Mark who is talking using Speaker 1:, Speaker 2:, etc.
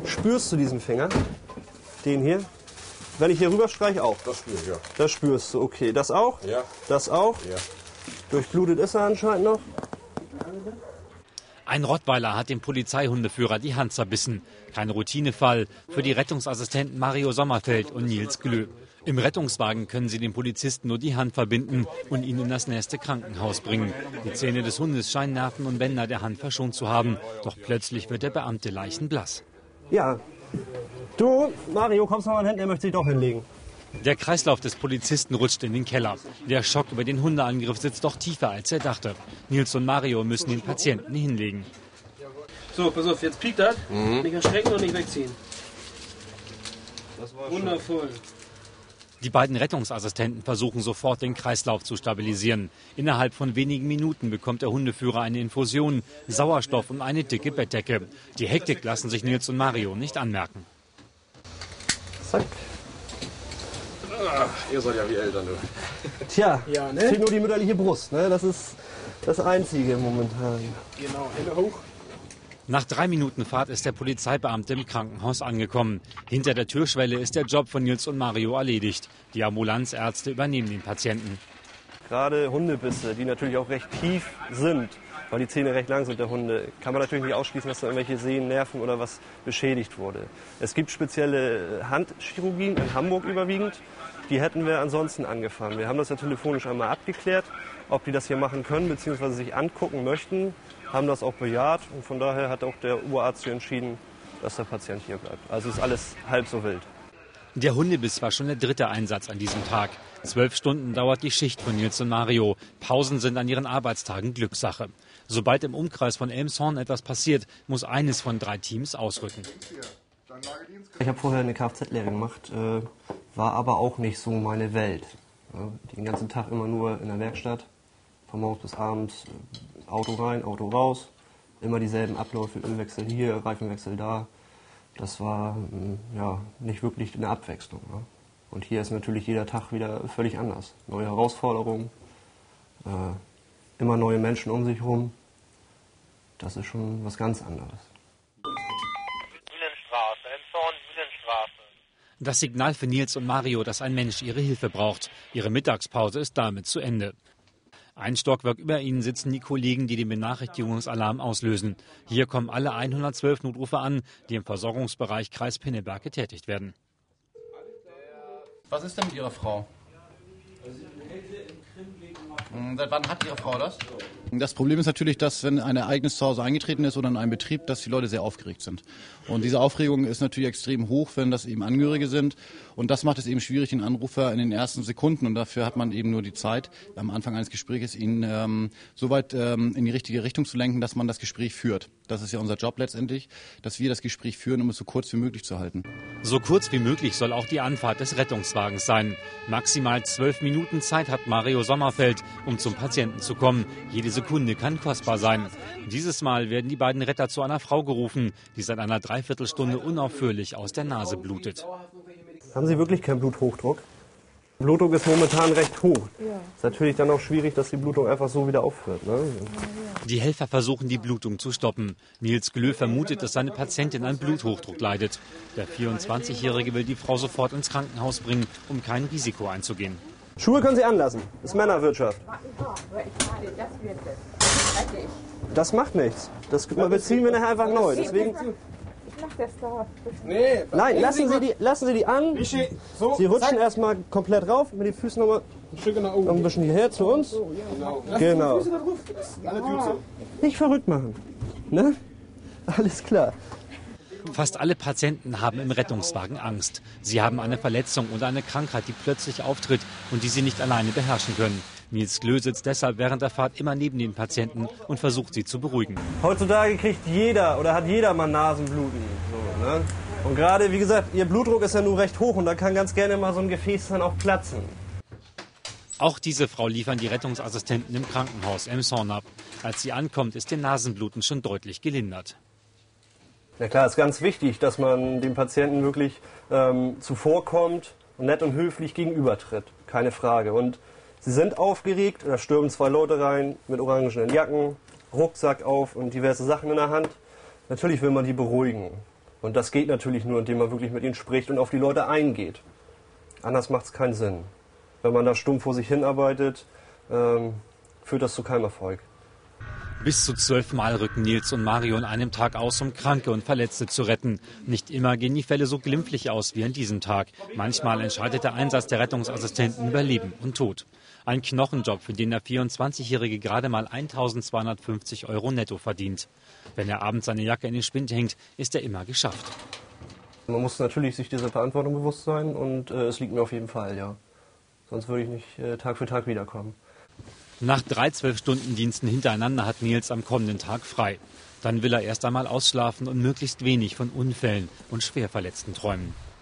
Speaker 1: Spürst du diesen Finger? Den hier? Wenn ich hier rüber streiche, auch?
Speaker 2: Das spüre ich, ja.
Speaker 1: Das spürst du, okay. Das auch?
Speaker 2: Ja.
Speaker 1: Das auch?
Speaker 2: Ja.
Speaker 1: Durchblutet ist er anscheinend noch.
Speaker 3: Ein Rottweiler hat dem Polizeihundeführer die Hand zerbissen. Kein Routinefall für die Rettungsassistenten Mario Sommerfeld und Nils Glö. Im Rettungswagen können sie dem Polizisten nur die Hand verbinden und ihn in das nächste Krankenhaus bringen. Die Zähne des Hundes scheinen Nerven und Bänder der Hand verschont zu haben. Doch plötzlich wird der Beamte leichenblass.
Speaker 1: Ja. Du, Mario, kommst mal an hinten, er möchte sich doch hinlegen.
Speaker 3: Der Kreislauf des Polizisten rutscht in den Keller. Der Schock über den Hundeangriff sitzt doch tiefer, als er dachte. Nils und Mario müssen den Patienten hinlegen.
Speaker 4: So, pass auf, jetzt piekt das. Nicht erschrecken und nicht wegziehen. Wundervoll.
Speaker 3: Die beiden Rettungsassistenten versuchen sofort, den Kreislauf zu stabilisieren. Innerhalb von wenigen Minuten bekommt der Hundeführer eine Infusion, Sauerstoff und eine dicke Bettdecke. Die Hektik lassen sich Nils und Mario nicht anmerken.
Speaker 1: Zack.
Speaker 2: Ach, ihr seid ja wie Eltern, du.
Speaker 1: Tja,
Speaker 4: Ja, ne?
Speaker 1: fehlt nur die mütterliche Brust, ne? Das ist das Einzige momentan.
Speaker 4: Genau, Hände hoch.
Speaker 3: Nach 3 Minuten Fahrt ist der Polizeibeamte im Krankenhaus angekommen. Hinter der Türschwelle ist der Job von Nils und Mario erledigt. Die Ambulanzärzte übernehmen den Patienten.
Speaker 1: Gerade Hundebisse, die natürlich auch recht tief sind, weil die Zähne recht lang sind der Hunde, kann man natürlich nicht ausschließen, dass da irgendwelche Sehnen, Nerven oder was beschädigt wurde. Es gibt spezielle Handchirurgien in Hamburg überwiegend. Die hätten wir ansonsten angefangen. Wir haben das ja telefonisch einmal abgeklärt, ob die das hier machen können bzw. sich angucken möchten, haben das auch bejaht und von daher hat auch der Oberarzt hier entschieden, dass der Patient hier bleibt. Also ist alles halb so wild.
Speaker 3: Der Hundebiss war schon der 3. Einsatz an diesem Tag. 12 Stunden dauert die Schicht von Nils und Mario. Pausen sind an ihren Arbeitstagen Glückssache. Sobald im Umkreis von Elmshorn etwas passiert, muss eines von 3 Teams ausrücken.
Speaker 1: Ich habe vorher eine Kfz-Lehre gemacht, war aber auch nicht so meine Welt. Den ganzen Tag immer nur in der Werkstatt, von morgens bis abends, Auto rein, Auto raus, immer dieselben Abläufe, Ölwechsel hier, Reifenwechsel da. Das war ja nicht wirklich eine Abwechslung. Ne? Und hier ist natürlich jeder Tag wieder völlig anders. Neue Herausforderungen, immer neue Menschen um sich herum. Das ist schon was ganz anderes.
Speaker 3: Das Signal für Nils und Mario, dass ein Mensch ihre Hilfe braucht. Ihre Mittagspause ist damit zu Ende. Ein Stockwerk über ihnen sitzen die Kollegen, die den Benachrichtigungsalarm auslösen. Hier kommen alle 112 Notrufe an, die im Versorgungsbereich Kreis Pinneberg getätigt werden.
Speaker 5: Was ist denn mit Ihrer Frau? Seit wann hat Ihre Frau das? Das Problem ist natürlich, dass wenn ein Ereignis zu Hause eingetreten ist oder in einem Betrieb, dass die Leute sehr aufgeregt sind. Und diese Aufregung ist natürlich extrem hoch, wenn das eben Angehörige sind. Und das macht es eben schwierig, den Anrufer in den ersten Sekunden, und dafür hat man eben nur die Zeit, am Anfang eines Gesprächs ihn so weit in die richtige Richtung zu lenken, dass man das Gespräch führt. Das ist ja unser Job letztendlich, dass wir das Gespräch führen, um es so kurz wie möglich zu halten.
Speaker 3: So kurz wie möglich soll auch die Anfahrt des Rettungswagens sein. Maximal 12 Minuten Zeit hat Mario Sommerfeld, um zum Patienten zu kommen. Jede Sekunde kann kostbar sein. Dieses Mal werden die beiden Retter zu einer Frau gerufen, die seit einer Dreiviertelstunde unaufhörlich aus der Nase blutet.
Speaker 1: Haben Sie wirklich keinen Bluthochdruck? Blutdruck ist momentan recht hoch. Ja. Ist natürlich dann auch schwierig, dass die Blutung einfach so wieder aufhört. Ne?
Speaker 3: Die Helfer versuchen, die Blutung zu stoppen. Nils Glö vermutet, dass seine Patientin an Bluthochdruck leidet. Der 24-Jährige will die Frau sofort ins Krankenhaus bringen, um kein Risiko einzugehen.
Speaker 1: Schuhe können Sie anlassen. Das ist Männerwirtschaft. Das macht nichts. Das beziehen wir nachher einfach neu. Deswegen.
Speaker 4: Nee,
Speaker 1: nein, lassen Sie die an. Sie rutschen erstmal komplett rauf, mit den Füßen nochmal ein bisschen hierher zu uns. Genau. Nicht verrückt machen. Ne? Alles klar.
Speaker 3: Fast alle Patienten haben im Rettungswagen Angst. Sie haben eine Verletzung oder eine Krankheit, die plötzlich auftritt und die sie nicht alleine beherrschen können. Nils Glö sitzt deshalb während der Fahrt immer neben den Patienten und versucht, sie zu beruhigen.
Speaker 1: Heutzutage kriegt jeder oder hat jeder mal Nasenbluten. So, ne? Und gerade, wie gesagt, ihr Blutdruck ist ja nur recht hoch und da kann ganz gerne mal so ein Gefäß dann auch platzen.
Speaker 3: Auch diese Frau liefern die Rettungsassistenten im Krankenhaus Elmshorn ab. Als sie ankommt, ist ihr Nasenbluten schon deutlich gelindert.
Speaker 1: Ja klar, ist ganz wichtig, dass man dem Patienten wirklich zuvorkommt und nett und höflich gegenübertritt. Keine Frage. Und sie sind aufgeregt, da stürmen 2 Leute rein mit orangenen Jacken, Rucksack auf und diverse Sachen in der Hand. Natürlich will man die beruhigen. Und das geht natürlich nur, indem man wirklich mit ihnen spricht und auf die Leute eingeht. Anders macht es keinen Sinn. Wenn man da stumm vor sich hinarbeitet, führt das zu keinem Erfolg.
Speaker 3: Bis zu 12 Mal rücken Nils und Mario an einem Tag aus, um Kranke und Verletzte zu retten. Nicht immer gehen die Fälle so glimpflich aus wie an diesem Tag. Manchmal entscheidet der Einsatz der Rettungsassistenten über Leben und Tod. Ein Knochenjob, für den der 24-Jährige gerade mal 1.250 € netto verdient. Wenn er abends seine Jacke in den Spind hängt, ist er immer geschafft.
Speaker 1: Man muss natürlich sich dieser Verantwortung bewusst sein und es liegt mir auf jeden Fall, ja. Sonst würde ich nicht Tag für Tag wiederkommen.
Speaker 3: Nach 3 12-Stunden-Diensten hintereinander hat Nils am kommenden Tag frei. Dann will er erst einmal ausschlafen und möglichst wenig von Unfällen und Schwerverletzten träumen.